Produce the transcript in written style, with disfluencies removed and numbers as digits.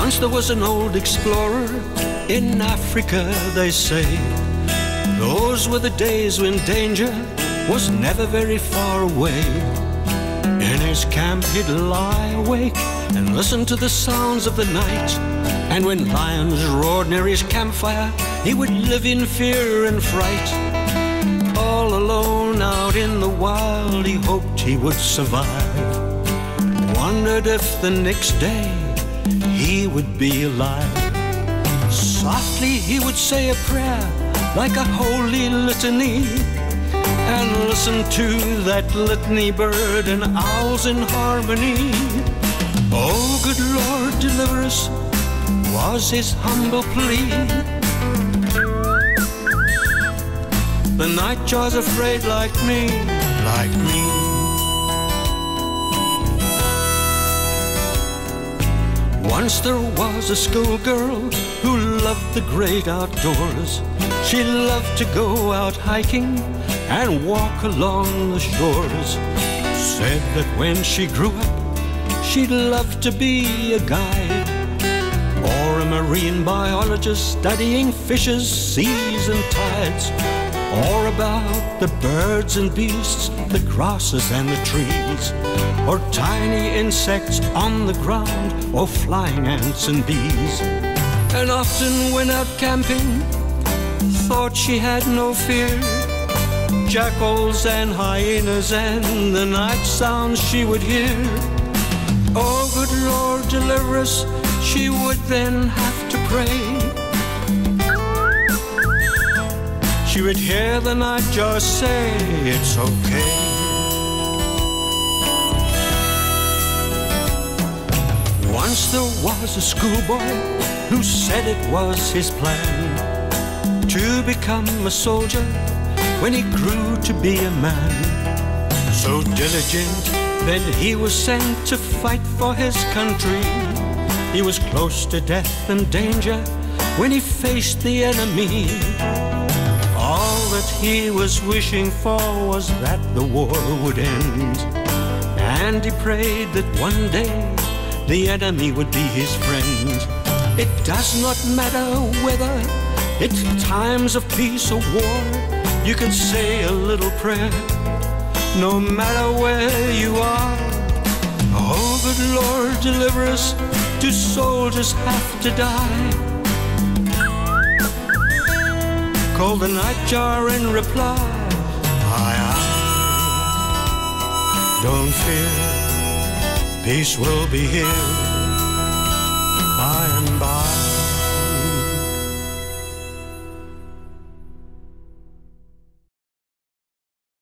Once there was an old explorer in Africa, they say. Those were the days when danger was never very far away. In his camp he'd lie awake and listen to the sounds of the night. And when lions roared near his campfire, he would live in fear and fright. All alone out in the wild, he hoped he would survive. Wondered if the next day he would be alive. Softly he would say a prayer like a holy litany, and listen to that litany, bird and owls in harmony. Oh, good Lord, deliver us, was his humble plea. The nightjar's afraid like me, like me. Once there was a schoolgirl who loved the great outdoors. She loved to go out hiking and walk along the shores. Said that when she grew up, she'd love to be a guide, or a marine biologist studying fishes, seas and tides, or about the birds and beasts, the grasses and the trees, or tiny insects on the ground, or flying ants and bees. And often went out camping, thought she had no fear. Jackals and hyenas and the night sounds she would hear. Oh, good Lord, deliver us, she would then have to pray. She would hear the nightjar say, it's okay. Once there was a schoolboy who said it was his plan to become a soldier when he grew to be a man. So diligent that he was sent to fight for his country. He was close to death and danger when he faced the enemy. All that he was wishing for was that the war would end, and he prayed that one day the enemy would be his friend. It does not matter whether it's times of peace or war, you can say a little prayer no matter where you are. Oh, good Lord, deliver us, do soldiers have to die? Call the nightjar and reply, aye, aye. Don't fear, peace will be here.